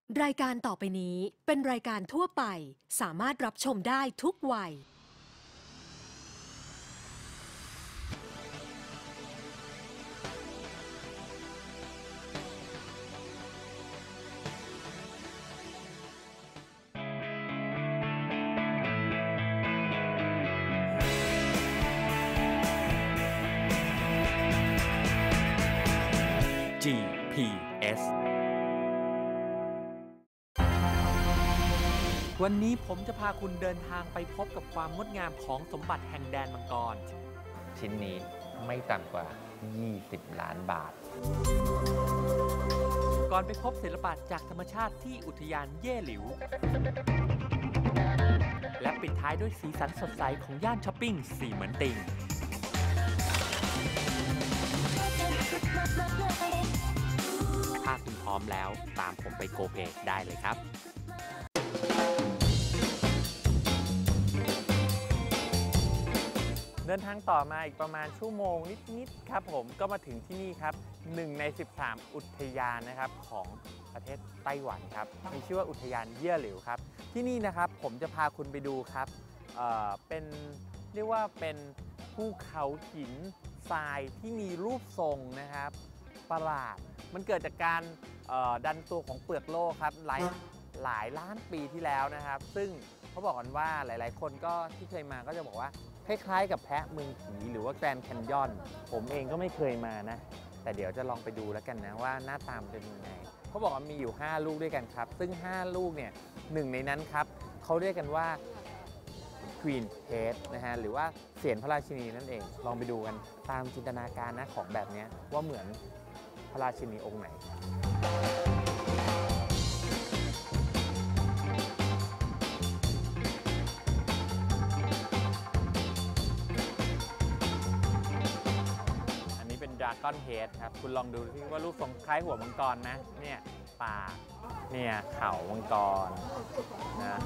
รายการต่อไปนี้เป็นรายการทั่วไปสามารถรับชมได้ทุกวัย GPS วันนี้ผมจะพาคุณเดินทางไปพบกับความงดงามของสมบัติแห่งแดนมังกรชิ้นนี้ไม่ต่ำกว่า20 ล้านบาทก่อนไปพบศิลปะจากธรรมชาติที่อุทยานเย่หลิวและปิดท้ายด้วยสีสันสดใสของย่านช้อปปิ้งสีเหมือนติงถ้าคุณพร้อมแล้วตามผมไปโกเพได้เลยครับเดินทางต่อมาอีกประมาณชั่วโมงนิดๆครับผมก็มาถึงที่นี่ครับ1 ใน 13 อุทยานนะครับของประเทศไต้หวันครับมีชื่อว่าอุทยานเย่หลิวครับที่นี่นะครับผมจะพาคุณไปดูครับเป็นเรียกว่าเป็นภูเขาหินทรายที่มีรูปทรงนะครับประหลาดมันเกิดจากการดันตัวของเปลือกโลกครับหลายล้านปีที่แล้วนะครับซึ่งเขาบอกกันว่าหลายๆคนก็ที่เคยมาก็จะบอกว่าคล้ายๆกับแพะเมืองผีหรือว่าแกรนด์แคนยอนผมเองก็ไม่เคยมานะแต่เดี๋ยวจะลองไปดูแล้วกันนะว่าหน้าตามันเป็นยังไงเขาบอกว่ามีอยู่5ลูกด้วยกันครับซึ่ง5ลูกเนี่ยหนึ่งในนั้นครับเขาเรียกกันว่า Queen Head นะฮะหรือว่าเสียรพระราชินีนั่นเองลองไปดูกันตามจินตนาการนะของแบบนี้ว่าเหมือนพระราชินีองค์ไหนดราก้อนเฮดครับคุณลองดูที่ว่ารูปทรงคล้ายหัวมังกรนะเนี่ยปากเนี่ยเข่ามังกรนะ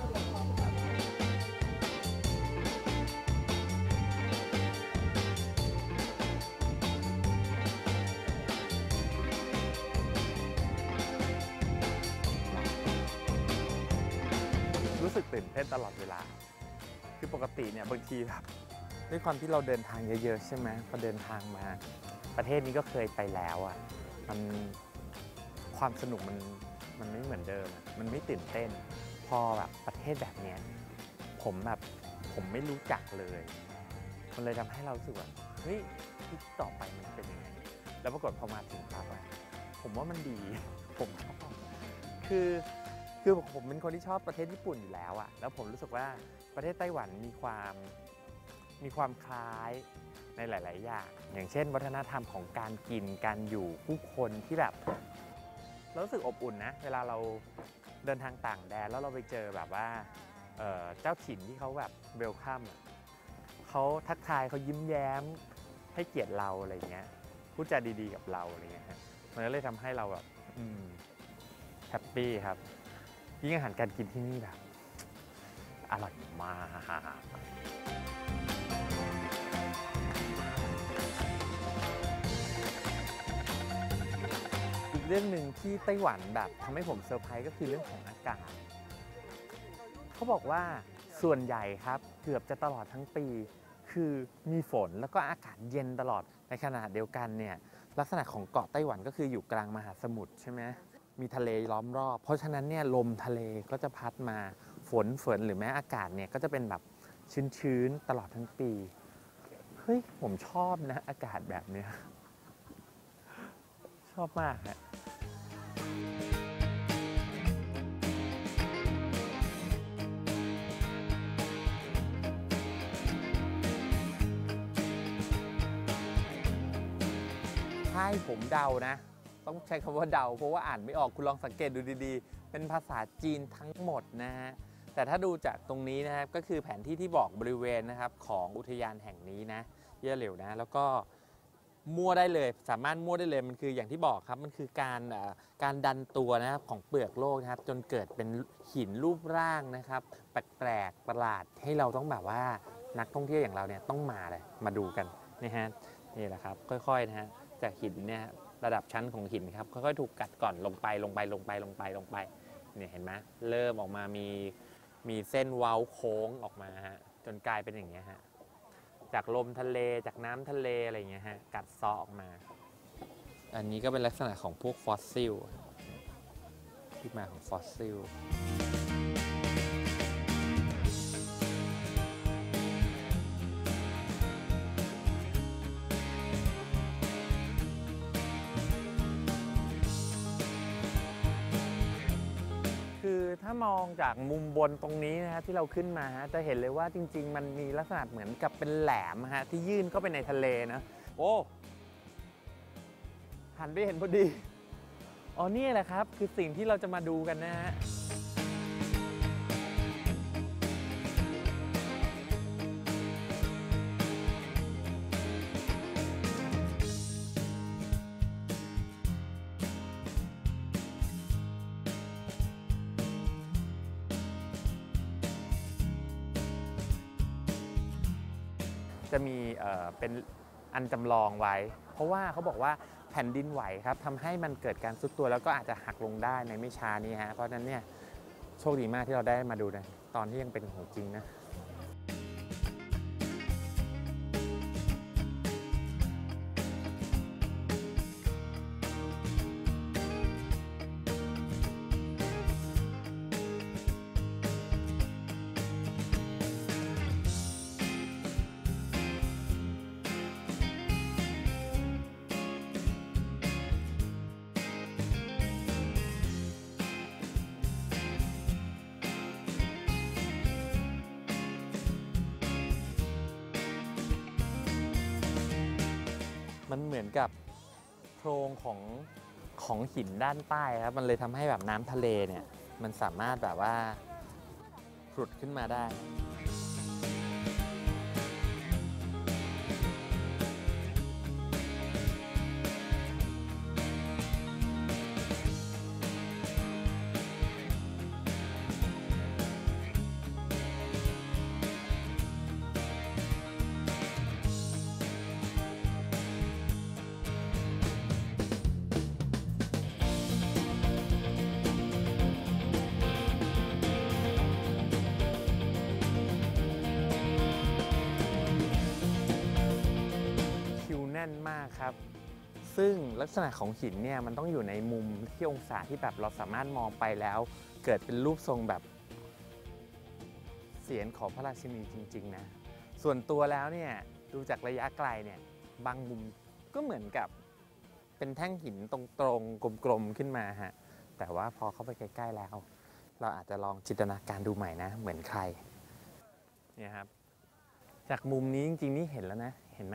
รู้สึกตื่นเต้นตลอดเวลาคือปกติเนี่ยบางทีแบบด้วยความที่เราเดินทางเยอะๆใช่ไหมพอเดินทางมาประเทศนี้ก็เคยไปแล้วอ่ะมันความสนุกมันไม่เหมือนเดิมมันไม่ตื่นเต้นพอแบบประเทศแบบเนี้ยผมไม่รู้จักเลยมันเลยทำให้เรารู้สึกว่าเฮ้ยที่ต่อไปมันเป็นยังไงแล้วปรากฏพอมาถึงครับผมว่ามันดีผมชอบคือผมเป็นคนที่ชอบประเทศญี่ปุ่นอยู่แล้วอ่ะแล้วผมรู้สึกว่าประเทศไต้หวันมีความคล้ายในหลายๆอย่างเช่นวัฒนธรรมของการกินการอยู่ผู้คนที่แบบเรารู้สึกอบอุ่นนะเวลาเราเดินทางต่างแดนแล้วเราไปเจอแบบว่าเจ้าถิ่นที่เขาแบบเวลคัมเขาทักทายเขายิ้มแย้มให้เกียรติเราอะไรเงี้ยพูดจาดีๆกับเราอะไรเงี้ยมันก็เลยทำให้เราแบบแฮปปี้ครับยิ่งอาหารการกินที่นี่แบบอร่อยมากเรื่องหนึ่งที่ไต้หวันแบบทำให้ผมเซอร์ไพรส์ก็คือเรื่องของอากาศเขาบอกว่าส่วนใหญ่ครับเกือบจะตลอดทั้งปีคือมีฝนแล้วก็อากาศเย็นตลอดในขณะเดียวกันเนี่ยลักษณะของเกาะไต้หวันก็คืออยู่กลางมหาสมุทรใช่ไหมมีทะเลล้อมรอบเพราะฉะนั้นเนี่ยลมทะเลก็จะพัดมาฝนหรือแม้อากาศเนี่ยก็จะเป็นแบบชื้นๆตลอดทั้งปีเฮ้ยผมชอบนะอากาศแบบนี้ชอบมากฮะถ้าให้ผมเดานะต้องใช้คำว่าเดาเพราะว่าอ่านไม่ออกคุณลองสังเกตดูดีๆเป็นภาษาจีนทั้งหมดนะฮะแต่ถ้าดูจากตรงนี้นะครับก็คือแผนที่ที่บอกบริเวณนะครับของอุทยานแห่งนี้นะเย่หลิวนะแล้วก็มั่วได้เลยสามารถมั่วได้เลยมันคืออย่างที่บอกครับมันคือการดันตัวนะครับของเปลือกโลกนะครับจนเกิดเป็นหินรูปร่างนะครับแปลกๆประหลาดให้เราต้องแบบว่านักท่องเที่ยวอย่างเราเนี่ยต้องมาเลยมาดูกันนะฮะนี่แหละครับค่อยๆนะฮะจากหินเนี่ยระดับชั้นของหินครับค่อยๆถูกกัดก่อนลงไปเนี่ยเห็นไหมเริ่มออกมามีเส้นเว้าโค้งออกมาฮะจนกลายเป็นอย่างเงี้ยฮะจากลมทะเลจากน้ำทะเลอะไรอย่างเงี้ยฮะกัดเซาะออกมาอันนี้ก็เป็นลักษณะของพวกฟอสซิลที่มาของฟอสซิลคือถ้ามองจากมุมบนตรงนี้นะฮะที่เราขึ้นมาฮะจะเห็นเลยว่าจริงๆมันมีลักษณะเหมือนกับเป็นแหลมฮะที่ยื่นเข้าไปในทะเลนะโอ้หันไปเห็นพอดีอ๋อนี่แหละครับคือสิ่งที่เราจะมาดูกันนะฮะจะมีเป็นอันจำลองไว้เพราะว่าเขาบอกว่าแผ่นดินไหวครับทำให้มันเกิดการซุดตัวแล้วก็อาจจะหักลงได้ในไม่ช้านี้ฮะเพราะฉะนั้นเนี่ยโชคดีมากที่เราได้มาดูนะตอนที่ยังเป็นของจริงนะมันเหมือนกับโพรงของหินด้านใต้ครับมันเลยทำให้แบบน้ำทะเลเนี่ยมันสามารถแบบว่าผุดขึ้นมาได้แน่นมากครับซึ่งลักษณะของหินเนี่ยมันต้องอยู่ในมุมที่องศาที่แบบเราสามารถมองไปแล้วเกิดเป็นรูปทรงแบบเสียรของพระราชินีจริงๆนะส่วนตัวแล้วเนี่ยดูจากระยะไกลเนี่ยบางมุมก็เหมือนกับเป็นแท่งหินตรงๆกลมๆขึ้นมาฮะแต่ว่าพอเข้าไปใกล้ๆแล้วเราอาจจะลองจินตนาการดูใหม่นะเหมือนใครเนี่ยครับจากมุมนี้จริงๆนี่เห็นแล้วนะเห็นไหม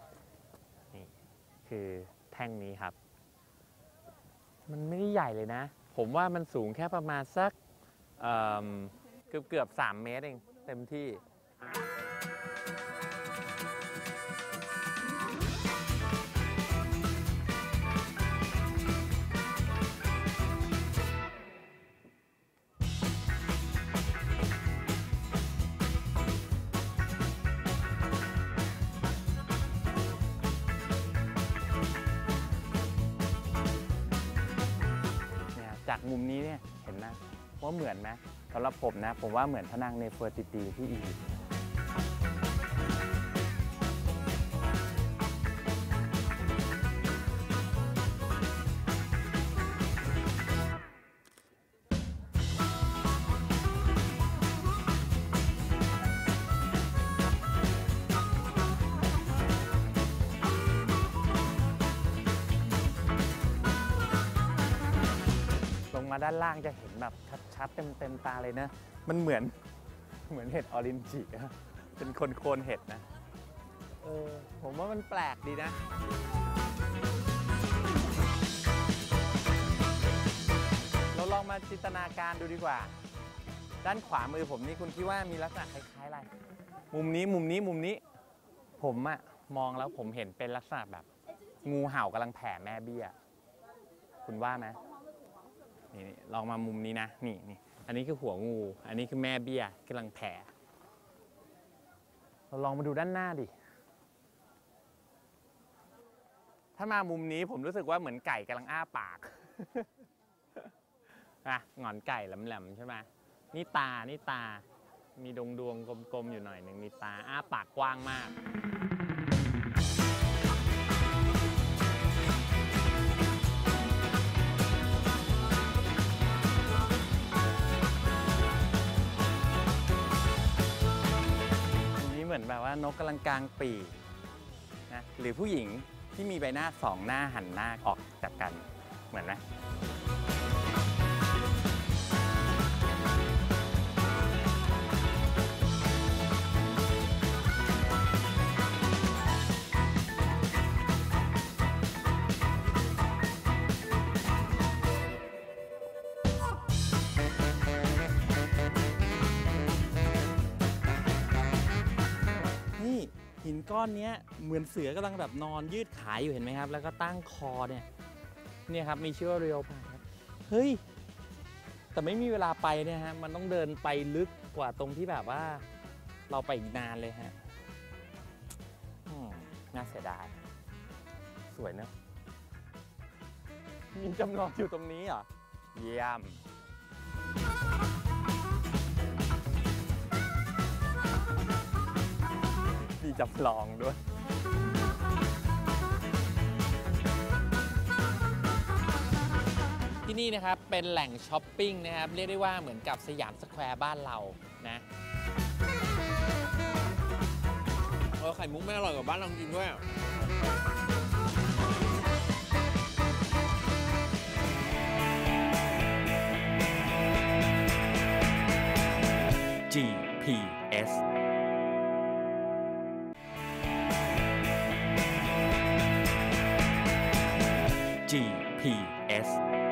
คือแท่งนี้ครับมันไม่ได้ใหญ่เลยนะผมว่ามันสูงแค่ประมาณสักเกือบ3 เมตรเองเต็มที่จากมุมนี้เนี่ยเห็นไหมว่าเหมือนไหมสำหรับผมนะผมว่าเหมือนพระนางเนเฟอร์ติตีที่อียิปต์มาด้านล่างจะเห็นแบบชัดๆเต็มตาเลยนะมันเหมือนเห็ดออรินจิเป็นโคนเห็ดนะผมว่ามันแปลกดีนะเราลองมาจินตนาการดูดีกว่าด้านขวามือผมนี่คุณคิดว่ามีลักษณะคล้ายๆอะไรมุมนี้ผมอะมองแล้วผมเห็นเป็นลักษณะแบบงูเห่ากำลังแผ่แม่เบี้ยคุณว่าไหมนี่ลองมามุมนี้นะนี่อันนี้คือหัวงูอันนี้คือแม่เบี้ยกำลังแผ่เราลองมาดูด้านหน้าดิถ้ามามุมนี้ผมรู้สึกว่าเหมือนไก่กำลังอ้าปากอ่ะหงอนไก่แหลมๆใช่ไหมนี่ตามีดวงกลมๆอยู่หน่อยหนึ่งมีตาอ้าปากกว้างมากเหมือนแบบว่านกกำลังกลางปีกนะหรือผู้หญิงที่มีใบหน้า2 หน้าหันหน้าออกจากกันเหมือนไหมหินก้อนนี้เหมือนเสือกำลังแบบนอนยืดขาอยู่เห็นไหมครับแล้วก็ตั้งคอเนี่ยครับมีชื่อว่าเรียวพาครับเฮ้ยแต่ไม่มีเวลาไปเนี่ยฮะมันต้องเดินไปลึกกว่าตรงที่แบบว่าเราไปอีกนานเลยฮะน่าเสียดายสวยเนอะมีจำลองอยู่ตรงนี้เหรอเยี่ยมมีจำลองด้วยที่นี่นะครับเป็นแหล่งช้อปปิ้งนะครับเรียกได้ว่าเหมือนกับสยามสแควร์บ้านเรานะไข่มุกไม่อร่อยกว่าบ้านเราจริงด้วยGPS GPS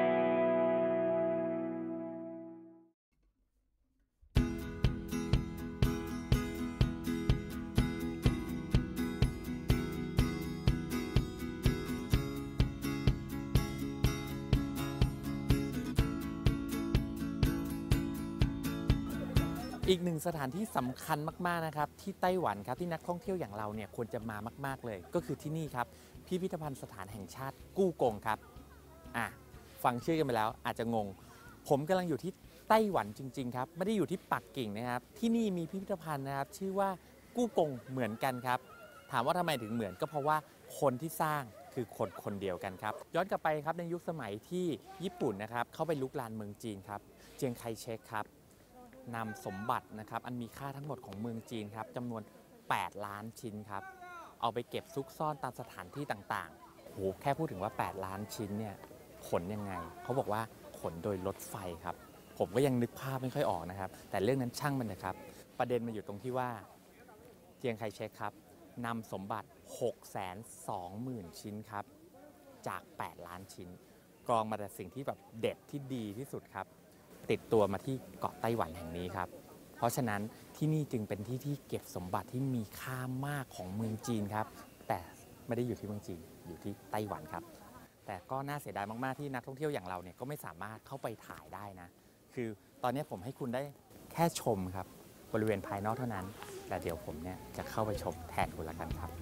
อีกหนึ่งสถานที่สำคัญมากๆนะครับที่ไต้หวันครับที่นักท่องเที่ยวอย่างเราเนี่ยควรจะมามากๆเลยก็คือที่นี่ครับพิพิธภัณฑ์สถานแห่งชาติกู้กงครับฟังชื่อกันไปแล้วอาจจะงงผมกำลังอยู่ที่ไต้หวันจริงๆครับไม่ได้อยู่ที่ปักกิ่งนะครับที่นี่มีพิพิธภัณฑ์นะครับชื่อว่ากู้กงเหมือนกันครับถามว่าทำไมถึงเหมือนก็เพราะว่าคนที่สร้างคือคนเดียวกันครับย้อนกลับไปครับในยุคสมัยที่ญี่ปุ่นนะครับเข้าไปลุกลานเมืองจีนครับเจียงไคเชกครับนำสมบัตินะครับอันมีค่าทั้งหมดของเมืองจีนครับจำนวน8 ล้านชิ้นครับเอาไปเก็บซุกซ่อนตามสถานที่ต่างๆโหแค่พูดถึงว่า8 ล้านชิ้นเนี่ยขนยังไงเขาบอกว่าขนโดยรถไฟครับผมก็ยังนึกภาพไม่ค่อยออกนะครับแต่เรื่องนั้นช่างมันนะครับประเด็นมันอยู่ตรงที่ว่าเจียงไคเชกครับนำสมบัติ 620,000 ชิ้นครับจาก8 ล้านชิ้นกรองมาแต่สิ่งที่แบบเด็ดที่ดีที่สุดครับติดตัวมาที่เกาะไต้หวันแห่งนี้ครับเพราะฉะนั้นที่นี่จึงเป็นที่ที่เก็บสมบัติที่มีค่ามากของเมืองจีนครับแต่ไม่ได้อยู่ที่เมืองจีนอยู่ที่ไต้หวันครับแต่ก็น่าเสียดายมากๆที่นักท่องเที่ยวอย่างเราเนี่ยก็ไม่สามารถเข้าไปถ่ายได้นะคือตอนนี้ผมให้คุณได้แค่ชมครับบริเวณภายนอกเท่านั้นแต่เดี๋ยวผมเนี่ยจะเข้าไปชมแทนคุณละกันครับ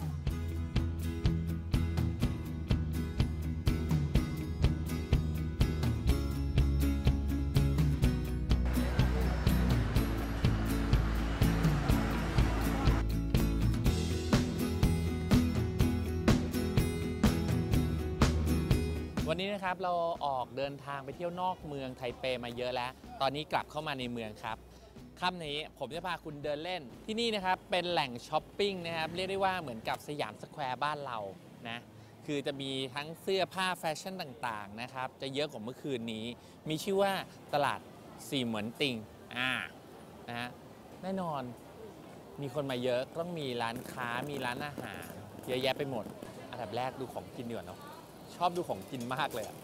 วันนี้นะครับเราออกเดินทางไปเที่ยวนอกเมืองไทเปมาเยอะแล้วตอนนี้กลับเข้ามาในเมืองครับค่ำนี้ผมจะพาคุณเดินเล่นที่นี่นะครับเป็นแหล่งช้อปปิ้งนะครับเรียกได้ว่าเหมือนกับสยามสแควร์บ้านเรานะคือจะมีทั้งเสื้อผ้าแฟชั่นต่างๆนะครับจะเยอะกว่าเมื่อคืนนี้มีชื่อว่าตลาดซีเหมือนติงนะฮะแน่นอนมีคนมาเยอะต้องมีร้านค้ามีร้านอาหารเยอะแยะไปหมดอันดับแรกดูของกินดีกว่าเนาะชอบดูของกินมากเลย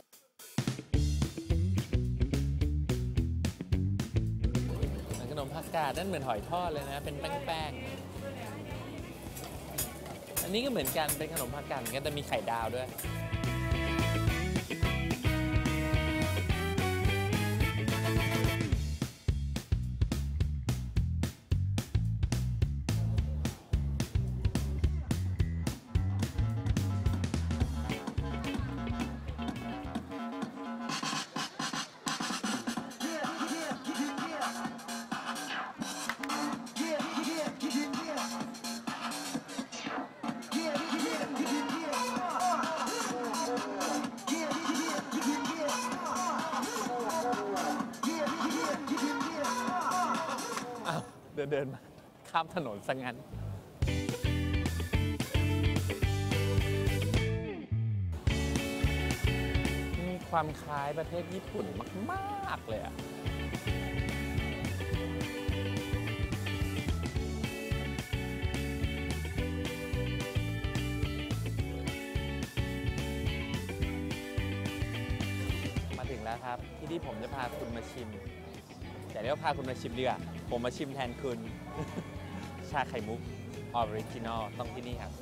ขนมผักกาดนั่นเหมือนหอยทอดเลยนะเป็นแป้งๆอันนี้ก็เหมือนกันเป็นขนมผักกาดเหมือนกันแต่มีไข่ดาวด้วยเดินมาข้ามถนนซะงั้นมีความคล้ายประเทศญี่ปุ่นมากๆเลยอะมาถึงแล้วครับที่ผมจะพาคุณมาชิมแต่เรียกว่าพาคุณมาชิมดีกว่าผมมาชิมแทนคุณ ชาไข่มุกออริจินอลต้องที่นี่ครับ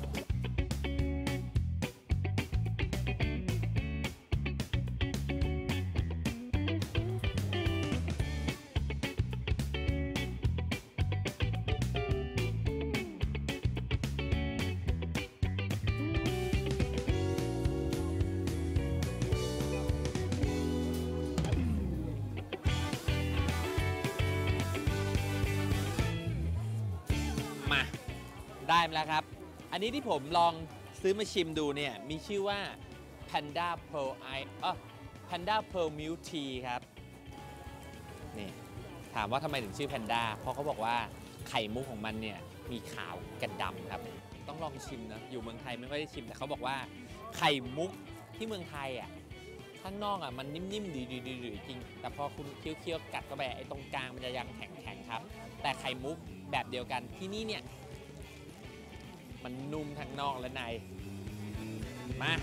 มาได้มาแล้วครับอันนี้ที่ผมลองซื้อมาชิมดูเนี่ยมีชื่อว่า Panda Pearl Panda Pearl Milk Tea ครับนี่ถามว่าทำไมถึงชื่อ Panda เพราะเขาบอกว่าไข่มุกของมันเนี่ยมีขาวกับดำครับต้องลองชิมนะอยู่เมืองไทยไม่ค่อยได้ชิมแต่เขาบอกว่าไข่มุกที่เมืองไทยอ่ะข้างนอกอ่ะมันนิ่มๆดีๆจริงแต่พอคุณเคี้ยวๆกัดเข้าไปไอ้ตรงกลางมันจะยังแข็งๆครับแต่ไข่มุกแบบเดียวกันที่นี่เนี่ยมันนุ่มทั้งนอกและในมา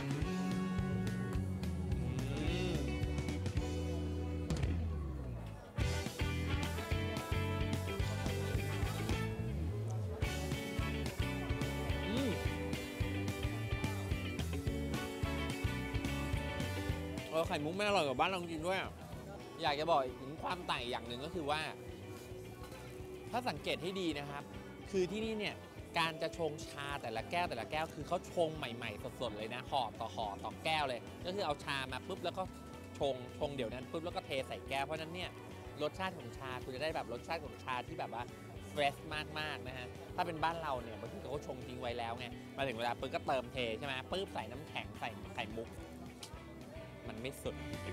ไข่มุกไม่อร่อยกว่าบ้านเราจริงด้วยอยากจะบอกถึงความต่างอย่างหนึ่งก็คือว่าถ้าสังเกตให้ดีนะครับคือที่นี่เนี่ยการจะชงชาแต่ละแก้วคือเขาชงใหม่ๆสดๆเลยนะห่อต่อแก้วเลยก็คือเอาชามาปุ๊บแล้วก็ชงเดี๋ยวนั้นปุ๊บแล้วก็เทใส่แก้วเพราะนั้นเนี่ยรสชาติของชาคุณจะได้แบบรสชาติของชาที่แบบว่าเฟรชมากๆนะฮะถ้าเป็นบ้านเราเนี่ยบางทีเขาก็ชงทิ้งไว้แล้วไงมาถึงเวลาปุ๊บก็เติมเทใช่ไหมปุ๊บใส่น้ำแข็งใส่ไข่มุกมันไม่สุด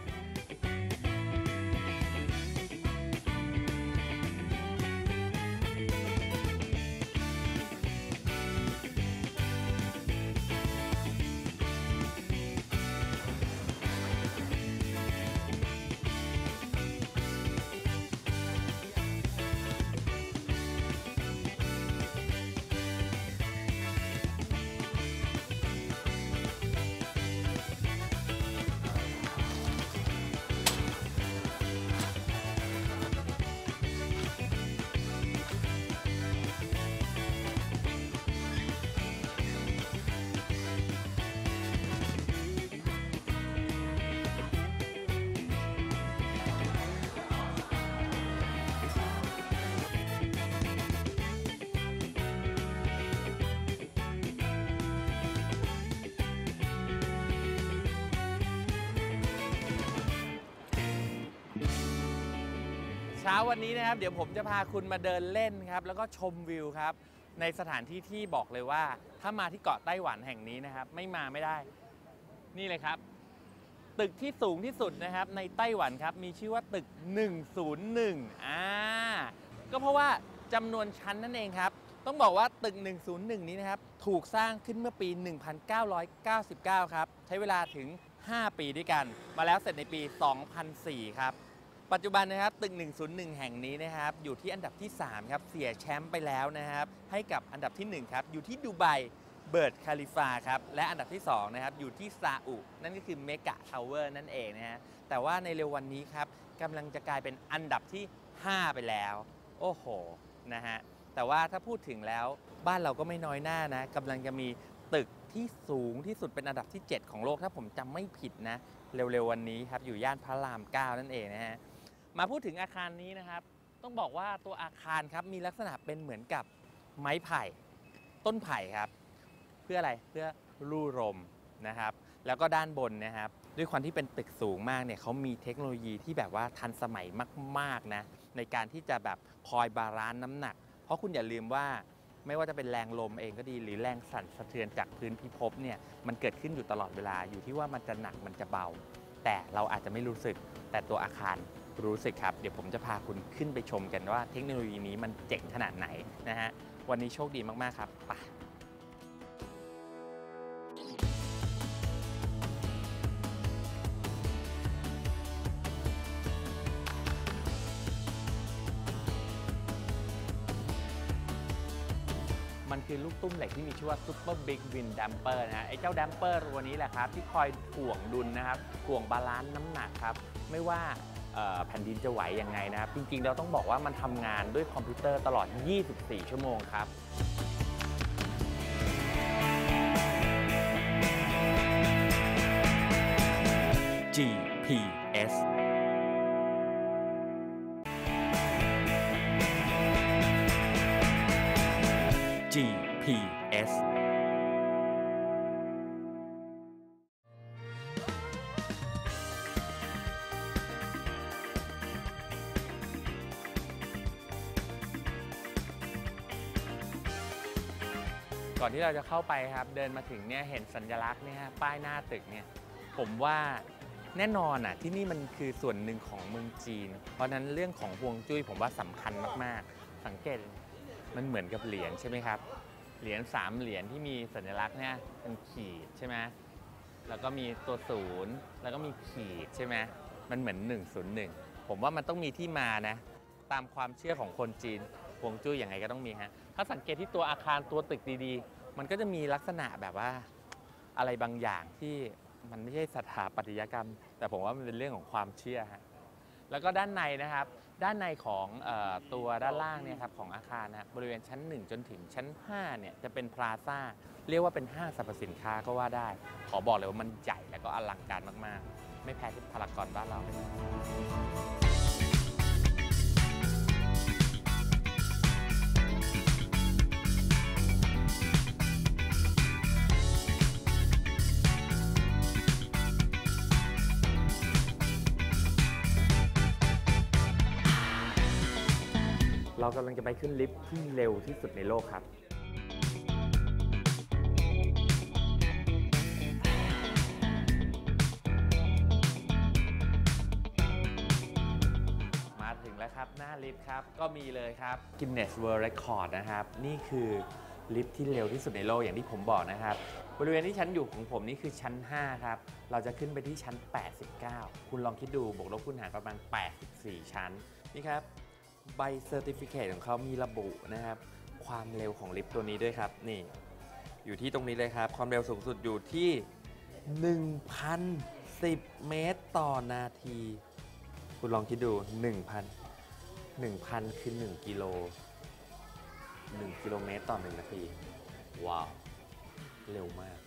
เช้าวันนี้นะครับเดี๋ยวผมจะพาคุณมาเดินเล่นครับแล้วก็ชมวิวครับในสถานที่ที่บอกเลยว่าถ้ามาที่เกาะไต้หวันแห่งนี้นะครับไม่มาไม่ได้นี่เลยครับตึกที่สูงที่สุดนะครับในไต้หวันครับมีชื่อว่าตึก101ก็เพราะว่าจำนวนชั้นนั่นเองครับต้องบอกว่าตึก101นี้นะครับถูกสร้างขึ้นเมื่อปี 1999 ครับใช้เวลาถึง5 ปีด้วยกันมาแล้วเสร็จในปี 2004 ครับปัจจุบันนะครับตึก101แห่งนี้นะครับอยู่ที่อันดับที่3ครับเสียแชมป์ไปแล้วนะครับให้กับอันดับที่1ครับอยู่ที่ดูไบเบิร์จคาลิฟาครับและอันดับที่2นะครับอยู่ที่ซาอุนั่นก็คือเมกะทาวเวอร์นั่นเองนะฮะแต่ว่าในเร็ววันนี้ครับกำลังจะกลายเป็นอันดับที่5ไปแล้วโอ้โหนะฮะแต่ว่าถ้าพูดถึงแล้วบ้านเราก็ไม่น้อยหน้านะกำลังจะมีตึกที่สูงที่สุดเป็นอันดับที่7ของโลกถ้าผมจำไม่ผิดนะเร็วๆวันนี้ครับอยู่ย่านพระราม9นั่นเองนะฮะมาพูดถึงอาคารนี้นะครับต้องบอกว่าตัวอาคารครับมีลักษณะเป็นเหมือนกับไม้ไผ่ต้นไผ่ครับเพื่ออะไรเพื่อลู่ลมนะครับแล้วก็ด้านบนนะครับด้วยความที่เป็นตึกสูงมากเนี่ยเขามีเทคโนโลยีที่แบบว่าทันสมัยมากๆนะในการที่จะแบบคอยบาลานซ์น้ำหนักเพราะคุณอย่าลืมว่าไม่ว่าจะเป็นแรงลมเองก็ดีหรือแรงสั่นสะเทือนจากพื้นพิภพเนี่ยมันเกิดขึ้นอยู่ตลอดเวลาอยู่ที่ว่ามันจะหนักมันจะเบาแต่เราอาจจะไม่รู้สึกแต่ตัวอาคารรู้สึกครับเดี๋ยวผมจะพาคุณขึ้นไปชมกันว่าเทคโนโลยีนี้มันเจ๋งขนาดไหนนะฮะวันนี้โชคดีมากๆครับไปมันคือลูกตุ้มเหล็กที่มีชื่อว่า Super Big Wind Damper นะฮะไอ้เจ้า Damper ตัวนี้แหละครับที่คอยถ่วงดุลนะครับถ่วงบาลานซ์น้ำหนักครับไม่ว่าแผ่นดินจะไหวยังไงนะครับจริงๆเราต้องบอกว่ามันทำงานด้วยคอมพิวเตอร์ตลอด 24 ชั่วโมงครับ GPS GPS ก่อนที่เราจะเข้าไปครับเดินมาถึงเนี่ยเห็นสัญลักษณ์เนี่ยป้ายหน้าตึกเนี่ยผมว่าแน่นอนอ่ะที่นี่มันคือส่วนหนึ่งของเมืองจีนเพราะนั้นเรื่องของฮวงจุ้ยผมว่าสำคัญมากๆสังเกตมันเหมือนกับเหรียญใช่ไหมครับเหรียญ3เหรียญที่มีสัญลักษณ์เนี่ยเป็นขีดใช่ไหมแล้วก็มีตัว0แล้วก็มีขีดใช่ไหมมันเหมือน101ผมว่ามันต้องมีที่มานะตามความเชื่อของคนจีนฮวงจุ้ยอย่างไรก็ต้องมีฮะถ้าสังเกตที่ตัวอาคารตัวตึกดีๆมันก็จะมีลักษณะแบบว่าอะไรบางอย่างที่มันไม่ใช่สถาปัตยกรรมแต่ผมว่ามันเป็นเรื่องของความเชื่อฮะแล้วก็ด้านในนะครับด้านในของตัวด้านล่างเนี่ยครับของอาคารนะบริเวณชั้น1จนถึงชั้น5เนี่ยจะเป็นพลาซ่าเรียกว่าเป็นห้างสรรพสินค้าก็ว่าได้ขอบอกเลยว่ามันใหญ่และก็อลังการมากๆไม่แพ้ที่พารากอนบ้านเราเลยเรากำลังจะไปขึ้นลิฟต์ที่เร็วที่สุดในโลกครับมาถึงแล้วครับหน้าลิฟต์ครับก็มีเลยครับ Guinness World Record นะครับนี่คือลิฟต์ที่เร็วที่สุดในโลกอย่างที่ผมบอกนะครับบริเวณที่ชั้นอยู่ของผมนี่คือชั้น5ครับเราจะขึ้นไปที่ชั้น89คุณลองคิดดูบวกลบคูณหารประมาณ84ชั้นนี่ครับใบเซอร์ติฟิเคตของเขามีระบุนะครับความเร็วของลิฟต์ตัวนี้ด้วยครับนี่อยู่ที่ตรงนี้เลยครับความเร็วสูงสุดอยู่ที่ 1,010 เมตรต่อนาทีคุณลองคิดดู 1,000 คือ 1 กิโล 1 กิโลเมตรต่อ 1 นาทีว้าวเร็วมาก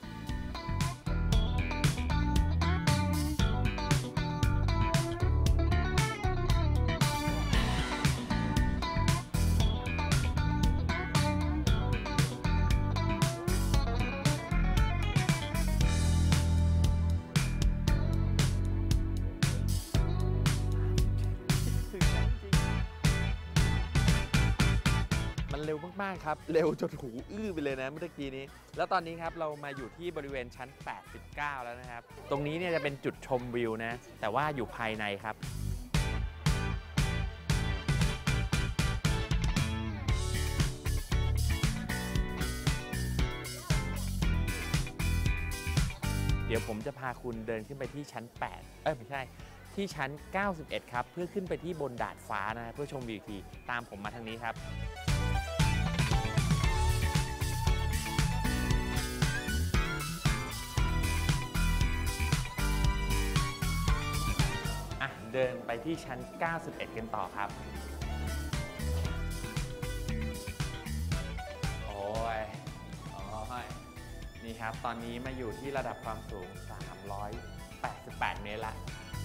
เร็วมากๆครับเร็วจนหูอื้อไปเลยนะเมื่อกี้นี้แล้วตอนนี้ครับเรามาอยู่ที่บริเวณชั้น89แล้วนะครับตรงนี้เนี่ยจะเป็นจุดชมวิวนะแต่ว่าอยู่ภายในครับเดี๋ยวผมจะพาคุณเดินขึ้นไปที่ชั้น8ไม่ใช่ที่ชั้น91ครับเพื่อขึ้นไปที่บนดาดฟ้านะเพื่อชมวิวทีตามผมมาทางนี้ครับเดินไปที่ชั้น91กันต่อครับโอ้ยนี่ครับตอนนี้มาอยู่ที่ระดับความสูง388 เมตรละ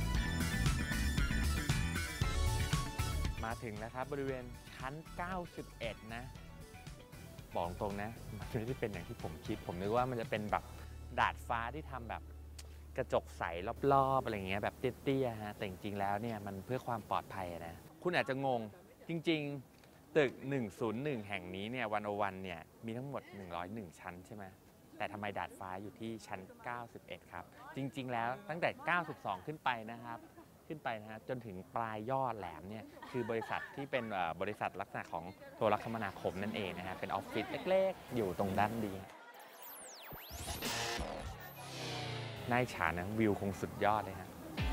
มาถึงแล้วครับบริเวณชั้น91นะบอกตรงนะมันไม่ได้เป็นอย่างที่ผมคิดผมนึกว่ามันจะเป็นแบบดาดฟ้าที่ทำแบบกระจกใสรอบๆอะไรเงี้ยแบบเตี้ยๆฮะแต่จริงๆแล้วเนี่ยมันเพื่อความปลอดภัยนะคุณอาจจะงงจริงๆตึก101แห่งนี้เนี่ย101เนี่ยมีทั้งหมด101ชั้นใช่ไหมแต่ทำไมดาดฟ้าอยู่ที่ชั้น91ครับจริงๆแล้วตั้งแต่92ขึ้นไปนะครับขึ้นไปนะฮะจนถึงปลายยอดแหลมเนี่ยคือบริษัทที่เป็นบริษัทลักษณะของโทรคมนาคมนั่นเองนะฮะเป็นออฟฟิศเล็กๆอยู่ตรงด้านดีนายฉานะวิวคงสุดยอดเลยฮะ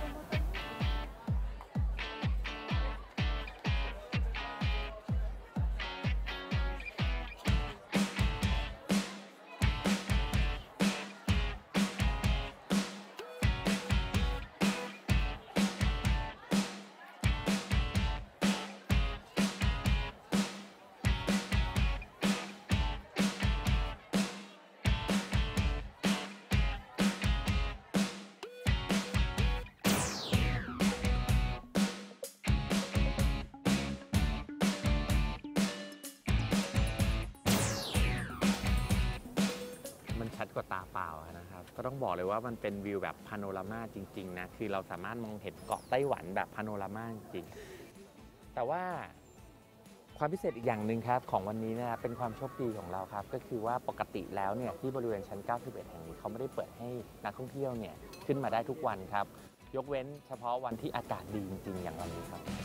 ชัดกว่าตาเปล่านะครับก็ต้องบอกเลยว่ามันเป็นวิวแบบพาโนรามาจริงๆนะคือเราสามารถมองเห็นเกาะไต้หวันแบบพาโนรามาจริงแต่ว่าความพิเศษอีกอย่างหนึ่งครับของวันนี้นะครับเป็นความโชคดีของเราครับก็คือว่าปกติแล้วเนี่ยที่บริเวณชั้น 91 แห่งนี้เขาไม่ได้เปิดให้นักท่องเที่ยวเนี่ยขึ้นมาได้ทุกวันครับยกเว้นเฉพาะวันที่อากาศดีจริงๆอย่างวันนี้ครับ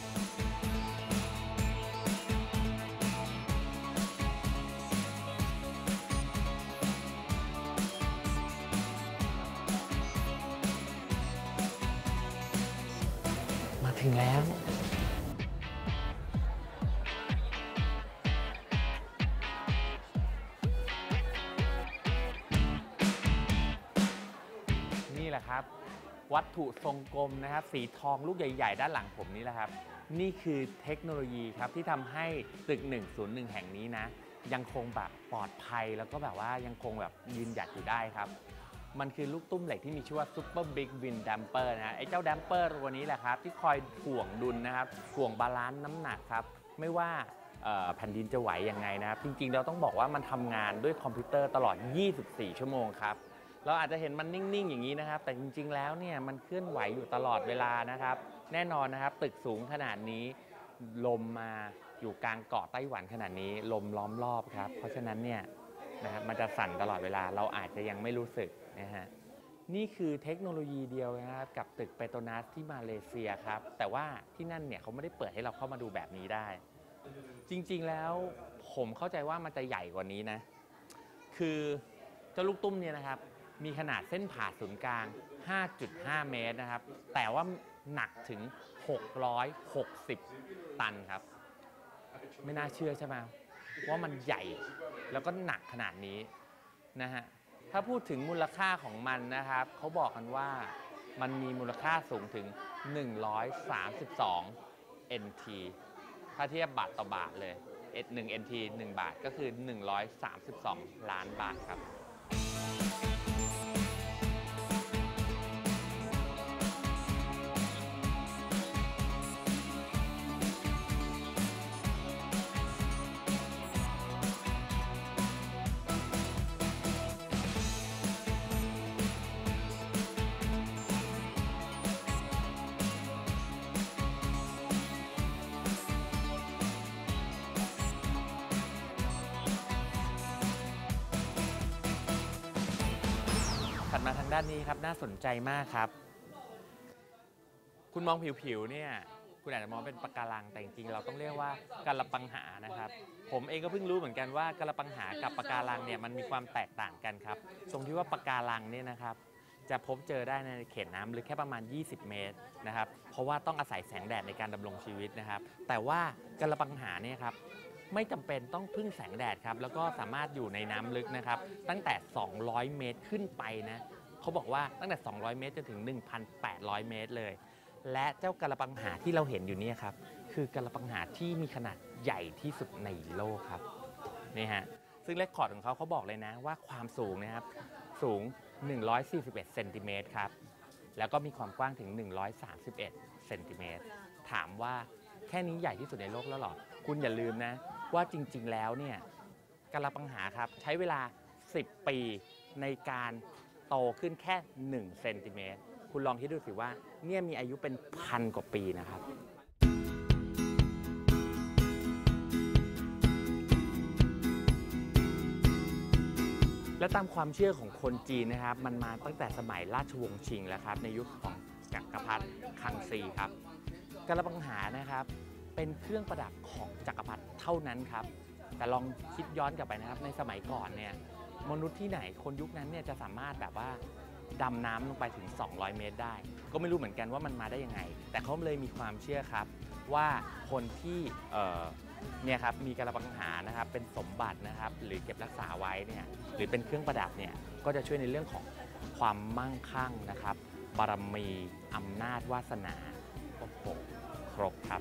ถึงแล้วนี่แหละครับวัตถุทรงกลมนะครับสีทองลูกใหญ่ๆด้านหลังผมนี่แหละครับนี่คือเทคโนโลยีครับที่ทำให้ตึก 101 แห่งนี้นะยังคงแบบปลอดภัยแล้วก็แบบว่ายังคงแบบยืนหยัดอยู่ได้ครับมันคือลูกตุ้มเหล็กที่มีชื่อว่า Super Big Wind Damper นะไอ้เจ้า Damper ตัวนี้แหละครับที่คอยถ่วงดุลนะครับถ่วงบาลานซ์น้ำหนักครับไม่ว่าแผ่นดินจะไหวยังไงนะครับจริงๆเราต้องบอกว่ามันทำงานด้วยคอมพิวเตอร์ตลอด 24 ชั่วโมงครับเราอาจจะเห็นมันนิ่งๆอย่างนี้นะครับแต่จริงๆแล้วเนี่ยมันเคลื่อนไหวอยู่ตลอดเวลานะครับแน่นอนนะครับตึกสูงขนาดนี้ลมมาอยู่กลางเกาะไต้หวันขนาดนี้ลมล้อมรอบครับเพราะฉะนั้นเนี่ยนะครับมันจะสั่นตลอดเวลาเราอาจจะยังไม่รู้สึกนะฮะนี่คือเทคโนโลยีเดียวนะครับกับตึกเปโตรนัสที่มาเลเซียครับแต่ว่าที่นั่นเนี่ยเขาไม่ได้เปิดให้เราเข้ามาดูแบบนี้ได้จริงๆแล้วผมเข้าใจว่ามันจะใหญ่กว่านี้นะคือเจ้าลูกตุ้มเนี่ยนะครับมีขนาดเส้นผ่าศูนย์กลาง 5.5 เมตรนะครับแต่ว่าหนักถึง 660 ตันครับไม่น่าเชื่อใช่ไหมว่ามันใหญ่แล้วก็หนักขนาดนี้นะฮะถ้าพูดถึงมูลค่าของมันนะครับเขาบอกกันว่ามันมีมูลค่าสูงถึง132 NT ถ้าเทียบบาทต่อบาทเลย1 NT 1 บาทก็คือ132 ล้านบาทครับถัดมาทางด้านนี้ครับน่าสนใจมากครับคุณมองผิวๆเนี่ยคุณอาจจะมองเป็นปะการังแต่จริงๆเราต้องเรียกว่ากะละปังหานะครับผมเองก็เพิ่งรู้เหมือนกันว่ากะละปังหากับปะการังเนี่ยมันมีความแตกต่างกันครับตรงที่ว่าปะการังเนี่ยนะครับจะพบเจอได้ในเขตน้ำลึกแค่ประมาณ20 เมตรนะครับเพราะว่าต้องอาศัยแสงแดดในการดำรงชีวิตนะครับแต่ว่ากะละปังหาเนี่ยครับไม่จำเป็นต้องพึ่งแสงแดดครับแล้วก็สามารถอยู่ในน้ำลึกนะครับตั้งแต่200 เมตรขึ้นไปนะเขาบอกว่าตั้งแต่200 เมตรจนถึง 1,800 เมตรเลยและเจ้ากะละปังหาที่เราเห็นอยู่นี่ครับคือกะละปังหาที่มีขนาดใหญ่ที่สุดในโลกครับนี่ฮะซึ่งเรคคอร์ดของเขาบอกเลยนะว่าความสูงนะครับสูง141 เซนติเมตรครับแล้วก็มีความกว้างถึง131 เซนติเมตรถามว่าแค่นี้ใหญ่ที่สุดในโลกแล้วหรอคุณอย่าลืมนะว่าจริงๆแล้วเนี่ยกะละปังหาครับใช้เวลา10 ปีในการโตขึ้นแค่1 เซนติเมตรคุณลองคิดดูสิว่าเนี่ยมีอายุเป็น1,000 กว่าปีนะครับและตามความเชื่อของคนจีนนะครับมันมาตั้งแต่สมัยราชวงศ์ชิงแล้วครับในยุคของจักรพรรดิคังซีครับกระบังหานะครับเป็นเครื่องประดับของจักรพรรดิเท่านั้นครับแต่ลองคิดย้อนกลับไปนะครับในสมัยก่อนเนี่ยมนุษย์ที่ไหนคนยุคนั้นเนี่ยจะสามารถแบบว่าดำน้ำลงไปถึง200 เมตรได้ก็ไม่รู้เหมือนกันว่ามันมาได้ยังไงแต่เขาเลยมีความเชื่อครับว่าคนที่เนี่ยครับมีกระบังหานะครับเป็นสมบัตินะครับหรือเก็บรักษาไว้เนี่ยหรือเป็นเครื่องประดับเนี่ยก็จะช่วยในเรื่องของความมั่งคั่งนะครับบารมีอำนาจวาสนาโอ้โหครบครับ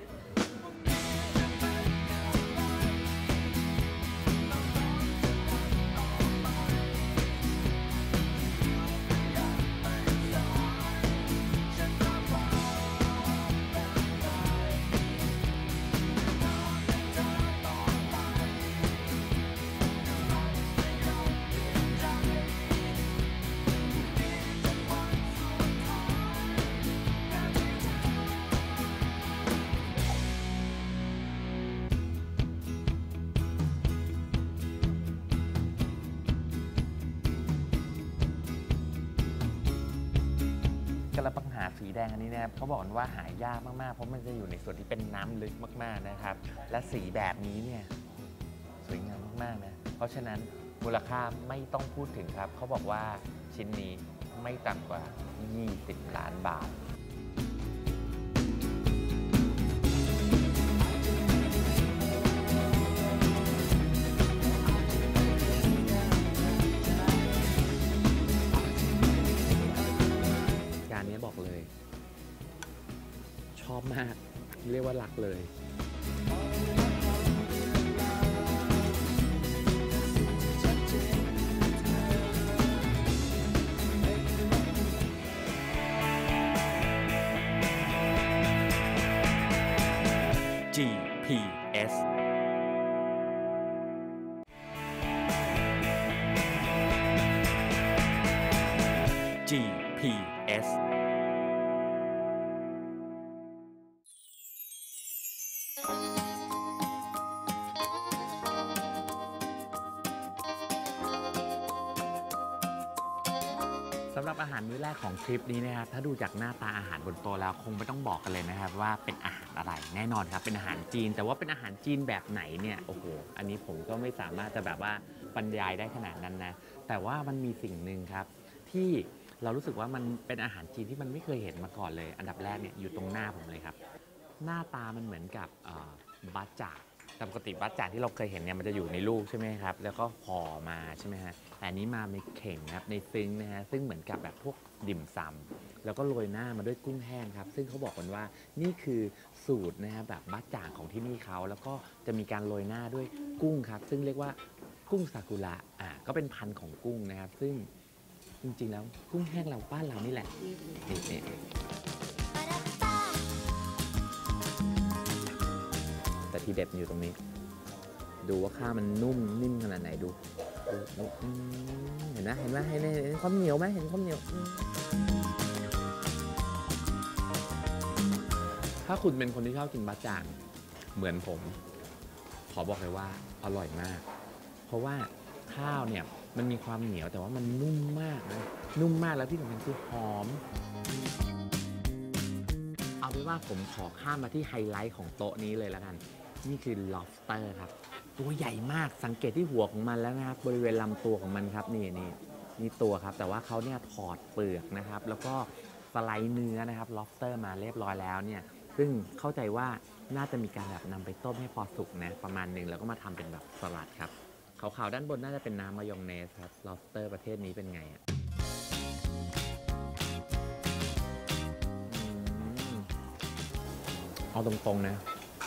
กระปังหาสีแดงอันนี้นะครับเขาบอกว่าหายากมากๆเพราะมันจะอยู่ในส่วนที่เป็นน้ำลึกมากๆนะครับและสีแบบนี้เนี่ยสวยงามมากๆนะเพราะฉะนั้นมูลค่าไม่ต้องพูดถึงครับเขาบอกว่าชิ้นนี้ไม่ต่ำกว่า20 ล้านบาทการนี้บอกเลยชอบมากเรียกว่ารักเลย GPS GPS สำหรับอาหารมื้อแรกของทริปนี้นะครับถ้าดูจากหน้าตาอาหารบนโต๊ะแล้วคงไม่ต้องบอกกันเลยนะครับว่าเป็นอาหารอะไรแน่นอนครับเป็นอาหารจีนแต่ว่าเป็นอาหารจีนแบบไหนเนี่ยโอ้โหอันนี้ผมก็ไม่สามารถจะแบบว่าบรรยายได้ขนาดนั้นนะแต่ว่ามันมีสิ่งหนึ่งครับที่เรารู้สึกว่ามันเป็นอาหารจีนที่มันไม่เคยเห็นมาก่อนเลยอันดับแรกเนี่ยอยู่ตรงหน้าผมเลยครับหน้าตามันเหมือนกับบัจจ่างแต่ปกติบัจจ่างที่เราเคยเห็นเนี่ยมันจะอยู่ในลูกใช่ไหมครับแล้วก็ห่อมาใช่ไหมฮะแต่อันนี้มาในเข่งครับในซึ้งนะฮะซึ่งเหมือนกับแบบพวกดิ่มซำแล้วก็โรยหน้ามาด้วยกุ้งแห้งครับซึ่งเขาบอกกันว่านี่คือสูตรนะฮะแบบบัจจ่างของที่นี่เขาแล้วก็จะมีการโรยหน้าด้วยกุ้งครับซึ่งเรียกว่ากุ้งซากุระก็เป็นพันธุ์ของกุ้งนะครับซึ่งจริงๆแล้วกุ้งแห้งเราบ้านเรานี่แหละนี่แต่ที่เด็ดอยู่ตรงนี้ดูว่าข้าวมันนุ่มนิ่มขนาดไหนดูเห็นไหมเห็นความเหนียวไหมเห็นความเหนียวถ้าคุณเป็นคนที่ชอบกินบะจ่างเหมือนผมขอบอกเลยว่าอร่อยมากเพราะว่าข้าวเนี่ยมันมีความเหนียวแต่ว่ามันนุ่มมากนะนุ่มมากแล้วที่สำคัญคือหอมเอาเป็นว่าผมขอข้ามมาที่ไฮไลท์ของโต๊ะนี้เลยแล้วกันนี่คือ lobster ครับตัวใหญ่มากสังเกตที่หัวของมันแล้วนะครับบริเวณลำตัวของมันครับนี่ตัวครับแต่ว่าเขาเนี่ยถอดเปลือกนะครับแล้วก็สไลด์เนื้อนะครับ lobster มาเรียบร้อยแล้วเนี่ยซึ่งเข้าใจว่าน่าจะมีการแบบนำไปต้มให้พอสุกนะประมาณนึงแล้วก็มาทำเป็นแบบสลัดครับขาวๆด้านบนน่าจะเป็นน้ำมายองเนสครับ lobster ประเทศนี้เป็นไงอ่ะเอาตรงๆนะ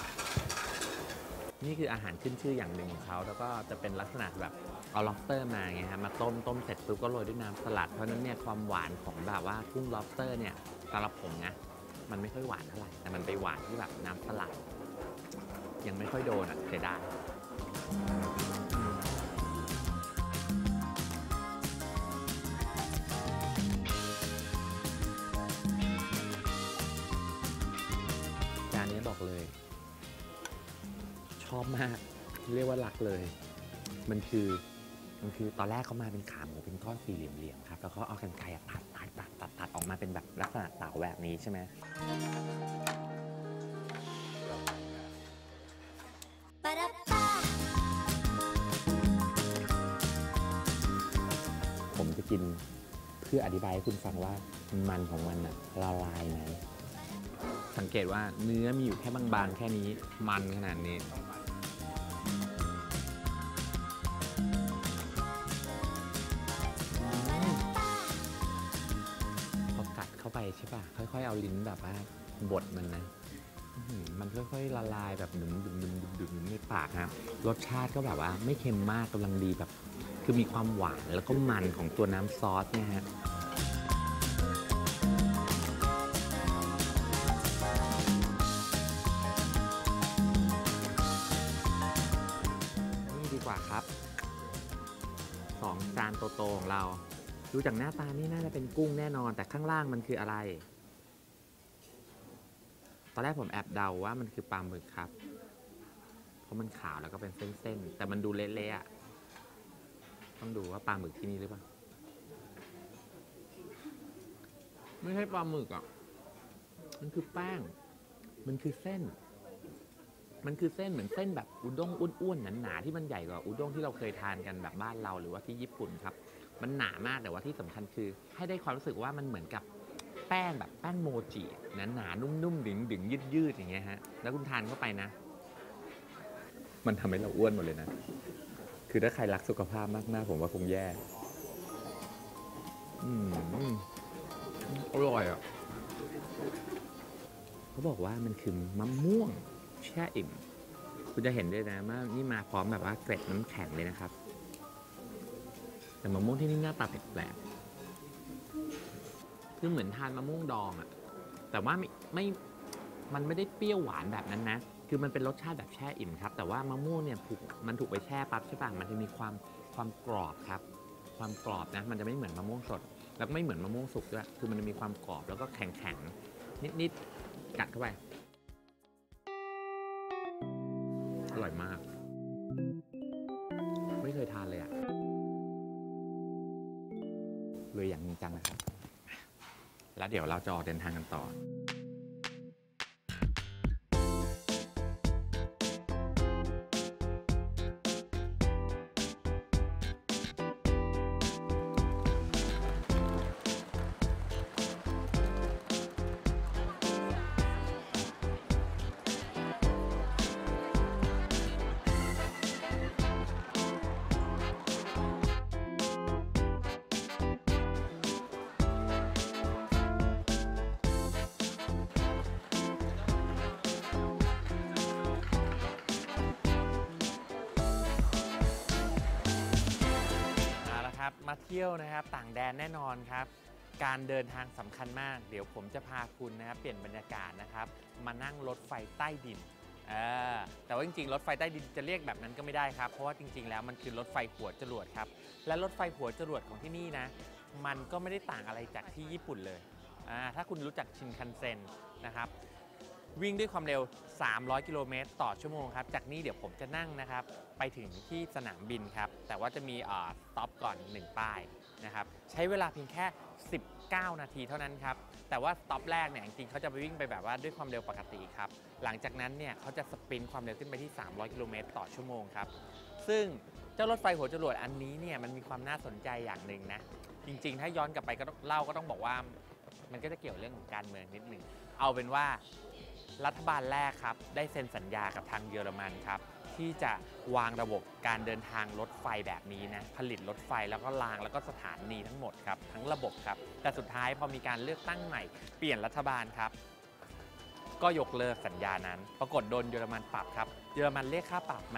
นี่คืออาหารขึ้นชื่ออย่างหนึ่งของเขาแล้วก็จะเป็นลักษณะแบบเอา lobster มาไงฮะมาต้มเสร็จปุ๊บก็โรยด้วยน้ำสลัดเพราะนั้นเนี่ยความหวานของแบบว่ากุ้ง lobster เนี่ยสำหรับผมนะมันไม่ค่อยหวานเท่าไหร่แต่มันไปหวานที่แบบน้ำสลัดยังไม่ค่อยโดนเสียดายจานนี้บอกเลยชอบมากเรียกว่ารักเลยมันคือมันคือตอนแรกเขามาเป็นขาหมูเป็นก้อนสี่เหลี่ยมๆครับแล้วก็เอากรรไกรตัดออกมาเป็นแบบลักษณะเต๋าแบบนี้ใช่ไหมผมจะกินเพื่ออธิบายให้คุณฟังว่ามันของมันอะละลายไหมสังเกตว่าเนื้อมีอยู่แค่บางๆแค่นี้มันขนาดนี้พอกัดเข้าไปใช่ป่ะค่อยๆเอาลิ้นแบบว่าบดมันนะมันค่อยๆละลายแบบดึงในปากครับรสชาติก็แบบว่าไม่เค็มมากกำลังดีแบบคือมีความหวานแล้วก็มันของตัวน้ำซอสเนี่ยฮะนี่ดีกว่าครับ2 จานโตๆของเราดูจากหน้าตานี่น่าจะเป็นกุ้งแน่นอนแต่ข้างล่างมันคืออะไรตอนแรกผมแอบเดาว่ามันคือปลาหมึกครับเพราะมันขาวแล้วก็เป็นเส้นๆแต่มันดูเละๆอ่ะต้องดูว่าปลาหมึกที่นี่หรือเปล่าไม่ใช่ปลาหมึกอ่ะมันคือแป้งมันคือเส้นเหมือนเส้นแบบอุด้งอ้วนๆหนาๆที่มันใหญ่กว่าอุด้งที่เราเคยทานกันแบบบ้านเราหรือว่าที่ญี่ปุ่นครับมันหนามากแต่ว่าที่สำคัญคือให้ได้ความรู้สึกว่ามันเหมือนกับแป้งแบบแป้งโมจิหนาๆนุ่มๆดึงๆยืดๆอย่างเงี้ยฮะแล้วคุณทานเข้าไปนะมันทำให้เราอ้วนหมดเลยนะคือถ้าใครรักสุขภาพมากหน้าผมว่าคงแย่อร่อยอ่ะเขาบอกว่ามันคือมะม่วงแช่อิ่มคุณจะเห็นด้วยนะว่านี่มาพร้อมแบบว่าเกล็ดน้ำแข็งเลยนะครับแต่มะม่วงที่นี่หน้าตาแปลกๆคือเหมือนทานมะม่วงดองอ่ะแต่ว่ามันไม่ได้เปรี้ยวหวานแบบนั้นนะคือมันเป็นรสชาติแบบแช่อิ่มครับแต่ว่ามะม่วงเนี่ยมันถูกไปแช่ปั๊บใช่ป่ะมันจะมีความกรอบครับความกรอบนะมันจะไม่เหมือนมะม่วงสดแล้วก็ไม่เหมือนมะม่วงสุกด้วยคือมันจะมีความกรอบแล้วก็แข็งๆนิดๆกัดเข้าไปอร่อยมากไม่เคยทานเลยอ่ะเลยอย่างจริงจังนะครับแล้วเดี๋ยวเราจะออกเดินทางกันต่อมาเที่ยวนะครับต่างแดนแน่นอนครับการเดินทางสำคัญมากเดี๋ยวผมจะพาคุณนะครับเปลี่ยนบรรยากาศนะครับมานั่งรถไฟใต้ดินแต่ว่าจริงๆรถไฟใต้ดินจะเรียกแบบนั้นก็ไม่ได้ครับเพราะว่าจริงๆแล้วมันคือรถไฟหัวจรวดครับและรถไฟหัวจรวดของที่นี่นะมันก็ไม่ได้ต่างอะไรจากที่ญี่ปุ่นเลยถ้าคุณรู้จักชินคันเซ็นนะครับวิ่งด้วยความเร็ว300 กิโลเมตรต่อชั่วโมงครับจากนี้เดี๋ยวผมจะนั่งนะครับไปถึงที่สนามบินครับแต่ว่าจะมีสต็อปก่อน1ป้ายนะครับใช้เวลาเพียงแค่19 นาทีเท่านั้นครับแต่ว่าสต็อปแรกเนี่ยจริงๆเขาจะไปวิ่งไปแบบว่าด้วยความเร็วปกติครับหลังจากนั้นเนี่ยเขาจะสปรินต์ความเร็วขึ้นไปที่300 กิโลเมตรต่อชั่วโมงครับซึ่งเจ้ารถไฟหัวจรวดอันนี้เนี่ยมันมีความน่าสนใจอย่างหนึ่งนะจริงๆถ้าย้อนกลับไปก็ต้องบอกว่ามันก็จะเกี่ยวเรื่องของการเมืองนิดหนึ่งเอาเป็นว่ารัฐบาลแรกครับได้เซ็นสัญญากับทางเยอรมันครับที่จะวางระบบการเดินทางรถไฟแบบนี้นะผลิตรถไฟแล้วก็รางแล้วก็สถานีทั้งหมดครับทั้งระบบครับแต่สุดท้ายพอมีการเลือกตั้งใหม่เปลี่ยนรัฐบาลครับก็ยกเลิกสัญญานั้นปรากฏโดนเยอรมันปรับครับเยอรมันเรียกค่าปรับมา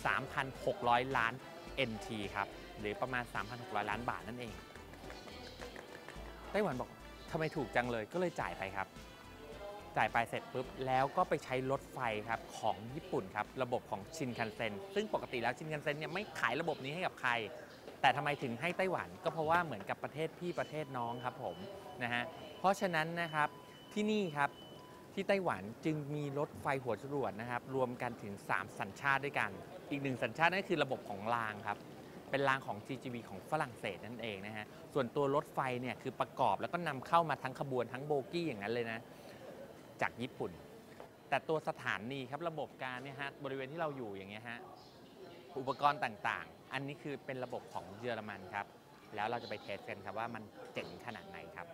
3,600 ล้าน NT ครับหรือประมาณ 3,600 ล้านบาทนั่นเองไต้หวันบอกทำไมถูกจังเลยก็เลยจ่ายไปครับจ่ายไปเสร็จปุ๊บแล้วก็ไปใช้รถไฟครับของญี่ปุ่นครับระบบของชินคันเซ็นซึ่งปกติแล้วชินคันเซ็นเนี่ยไม่ขายระบบนี้ให้กับใครแต่ทำไมถึงให้ไต้หวันก็เพราะว่าเหมือนกับประเทศพี่ประเทศน้องครับผมนะฮะเพราะฉะนั้นนะครับที่นี่ครับที่ไต้หวันจึงมีรถไฟหัวจรวดนะครับรวมกันถึง3สัญชาติด้วยกันอีก1สัญชาตินั่นคือระบบของรางครับเป็นรางของ GGV ของฝรั่งเศสนั่นเองนะฮะส่วนตัวรถไฟเนี่ยคือประกอบแล้วก็นำเข้ามาทั้งขบวนทั้งโบกี้อย่างนั้นเลยนะจากญี่ปุ่นแต่ตัวสถานีครับระบบการเนี่ยฮะบริเวณที่เราอยู่อย่างเงี้ยฮะอุปกรณ์ต่างๆอันนี้คือเป็นระบบของเยอรมันครับแล้วเราจะไปเทสกันครับว่ามันเจ๋งขนาดไหนครับ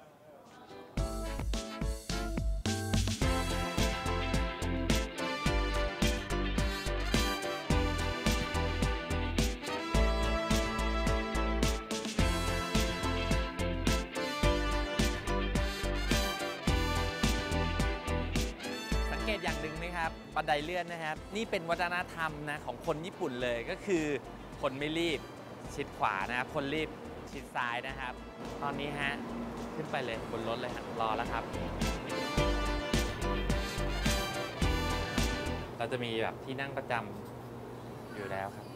อย่างหนึ่งนะครับบันไดเลื่อนนะครับนี่เป็นวัฒนธรรมนะของคนญี่ปุ่นเลยก็คือคนไม่รีบชิดขวานะครับคนรีบชิดซ้ายนะครับ ตอนนี้ฮะขึ้นไปเลยบนรถเลยฮะรอแล้วครับเราจะมีแบบที่นั่งประจำอยู่แล้วครับ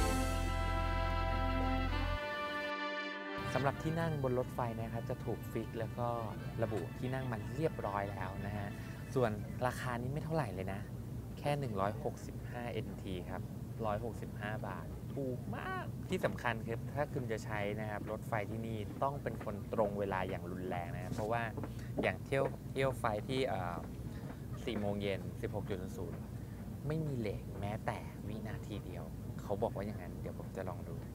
สำหรับที่นั่งบนรถไฟนะครับจะถูกฟิกแล้วก็ระบุที่นั่งมันเรียบร้อยแล้วนะฮะส่วนราคานี้ไม่เท่าไหร่เลยนะแค่165 NT ครับ165 บาทถูกมากที่สำคัญคือถ้าคุณจะใช้นะครับรถไฟที่นี่ต้องเป็นคนตรงเวลาอย่างรุนแรงนะเพราะว่าอย่างเที่ยวไฟที่4 โมงเย็น 16.00 ไม่มีเลทแม้แต่วินาทีเดียวเขาบอกว่าอย่างนั้นเดี๋ยวผมจะลองดู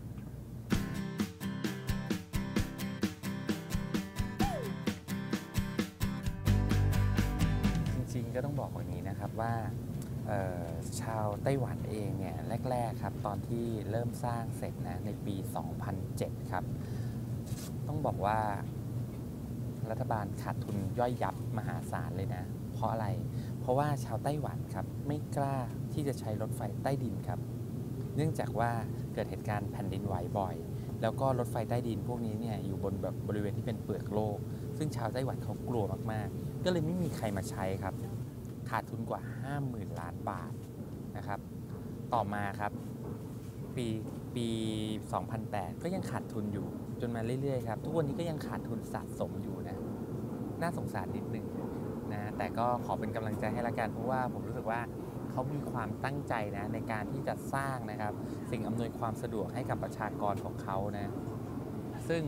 จริงๆก็ต้องบอกอย่างนี้นะครับว่าชาวไต้หวันเองเนี่ยแรกๆครับตอนที่เริ่มสร้างเสร็จนะในปี 2007 ครับต้องบอกว่ารัฐบาลขาดทุนย่อยยับมหาศาลเลยนะเพราะอะไรเพราะว่าชาวไต้หวันครับไม่กล้าที่จะใช้รถไฟใต้ดินครับเนื่องจากว่าเกิดเหตุการณ์แผ่นดินไหวบ่อยแล้วก็รถไฟใต้ดินพวกนี้เนี่ยอยู่บนแบบบริเวณที่เป็นเปลือกโลกซึ่งชาวไต้หวันเขากลัวมากๆก็เลยไม่มีใครมาใช้ครับขาดทุนกว่า 50,000 ล้านบาทนะครับต่อมาครับปี 2008 ก็ยังขาดทุนอยู่จนมาเรื่อยๆครับทุกวันนี้ก็ยังขาดทุนสะสมอยู่นะน่าสงสารนิดนึงนะแต่ก็ขอเป็นกำลังใจให้ละกันเพราะว่าผมรู้สึกว่าเขามีความตั้งใจนะในการที่จะสร้างนะครับสิ่งอำนวยความสะดวกให้กับประชากรของเขานะซึ่ง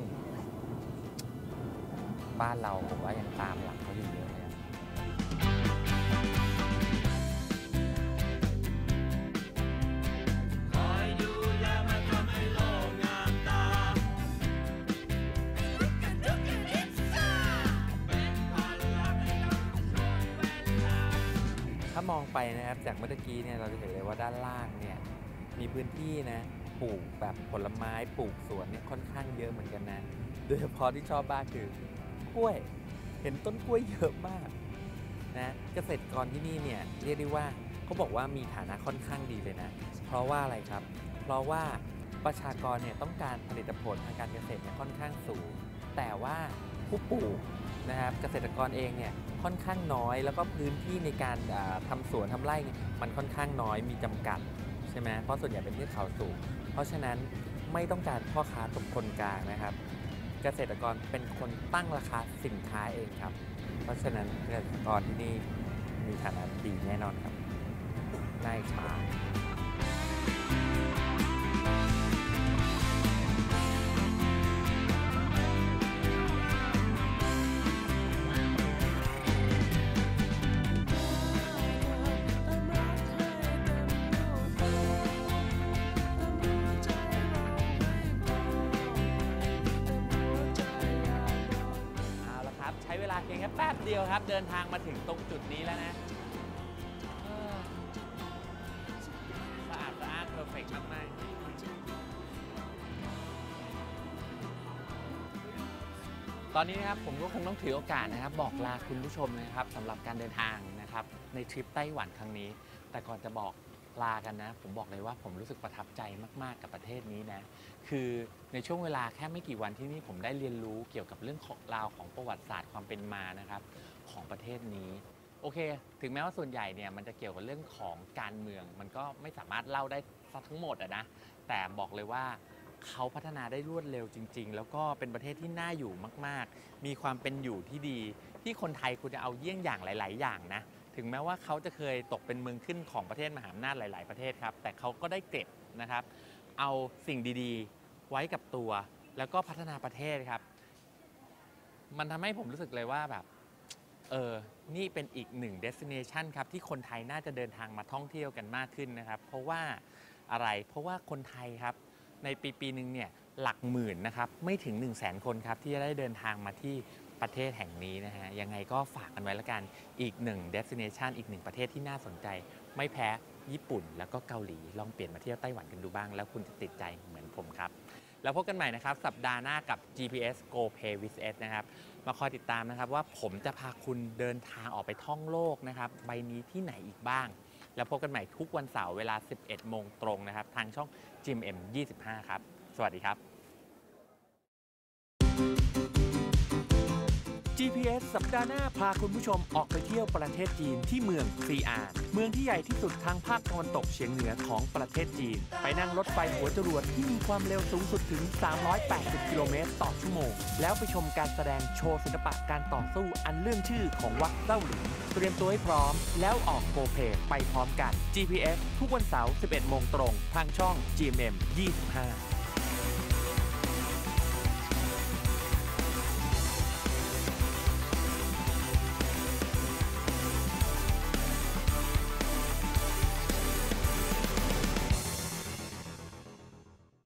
บ้านเราผมว่ายังตามหลังเขาอยู่เยอะเลยถ้ามองไปนะครับจากเมื่อกี้เนี่ยเราจะเห็นเลยว่าด้านล่างเนี่ยมีพื้นที่นะปลูกแบบผลไม้ปลูกสวนเนี่ยค่อนข้างเยอะเหมือนกันนะโดยเฉพาะที่ชอบมากคือกล้วยเห็นต้นกล้วยเยอะมากนะเกษตรกรที่นี่เนี่ยเรียกได้ว่าเขาบอกว่ามีฐานะค่อนข้างดีเลยนะเพราะว่าอะไรครับเพราะว่าประชากรเนี่ยต้องการผลิตผลทางการเกษตรเนี่ยค่อนข้างสูงแต่ว่าผู้ปลูกนะครับเกษตรกรเองเนี่ยค่อนข้างน้อยแล้วก็พื้นที่ในการทำสวนทำไร่มันค่อนข้างน้อยมีจำกัดใช่ไหมเพราะส่วนใหญ่เป็นที่เขาสูงเพราะฉะนั้นไม่ต้องการพ่อค้าตกคนกลางนะครับเกษตรกรเป็นคนตั้งราคาสินค้าเองครับเพราะฉะนั้นเกษตรกรที่นี่มีฐานะดีแน่นอนครับน่าอิจฉา ช้เวลาเพียงแค่แป๊บเดียวครับเดินทางมาถึงตรงจุดนี้แล้วนะสะอาดสะอาดเพอร์เฟกต์มากๆตอนนี้นะครับผมก็คงต้องถือโอกาสนะครับบอกลาคุณผู้ชมนะครับสำหรับการเดินทางนะครับในทริปไต้หวันครั้งนี้แต่ก่อนจะบอกลากันนะผมบอกเลยว่าผมรู้สึกประทับใจมากๆกับประเทศนี้นะคือในช่วงเวลาแค่ไม่กี่วันที่นี่ผมได้เรียนรู้เกี่ยวกับเรื่องของราวของประวัติศาสตร์ความเป็นมานะครับของประเทศนี้โอเคถึงแม้ว่าส่วนใหญ่เนี่ยมันจะเกี่ยวกับเรื่องของการเมืองมันก็ไม่สามารถเล่าได้ทั้งหมดนะแต่บอกเลยว่าเขาพัฒนาได้รวดเร็วจริงๆแล้วก็เป็นประเทศที่น่าอยู่มากๆมีความเป็นอยู่ที่ดีที่คนไทยควรจะเอาเยี่ยงอย่างหลายๆอย่างนะถึงแม้ว่าเขาจะเคยตกเป็นเมืองขึ้นของประเทศมหาอำนาจหลายๆประเทศครับแต่เขาก็ได้เก็บนะครับเอาสิ่งดีๆไว้กับตัวแล้วก็พัฒนาประเทศครับมันทำให้ผมรู้สึกเลยว่าแบบนี่เป็นอีกหนึ่ง destination ครับที่คนไทยน่าจะเดินทางมาท่องเที่ยวกันมากขึ้นนะครับเพราะว่าอะไรเพราะว่าคนไทยครับในปีหนึ่งเนี่ยหลักหมื่นนะครับไม่ถึง 100,000 คนครับที่จะได้เดินทางมาที่ประเทศแห่งนี้นะฮะยังไงก็ฝากกันไว้ละกันอีกหนึ่ง destination อีกหนึ่งประเทศที่น่าสนใจไม่แพ้ญี่ปุ่นแล้วก็เกาหลีลองเปลี่ยนมาเที่ยวไต้หวันกันดูบ้างแล้วคุณจะติดใจเหมือนผมครับแล้วพบกันใหม่นะครับสัปดาห์หน้ากับ GPS Go Pay with S นะครับมาคอยติดตามนะครับว่าผมจะพาคุณเดินทางออกไปท่องโลกนะครับใบนี้ที่ไหนอีกบ้างแล้วพบกันใหม่ทุกวันเสาร์เวลา 11 โมงตรงนะครับทางช่อง GMM 25 ครับสวัสดีครับ GPS สัปดาห์หน้าพาคุณผู้ชมออกไปเที่ยวประเทศจีนที่เมืองซีอานเมืองที่ใหญ่ที่สุดทางภาคตะวันตกเฉียงเหนือของประเทศจีนไปนั่งรถไฟหัวจรวดที่มีความเร็วสูงสุดถึง 380 กิโลเมตรต่อชั่วโมงแล้วไปชมการแสดงโชว์ศิลปะการต่อสู้อันเรื่องชื่อของวัดเจ้าหลินเตรียมตัวให้พร้อมแล้วออกโกเพไปพร้อมกัน GPS ทุกวันเสาร์ 11 โมงตรงทางช่อง GMM 25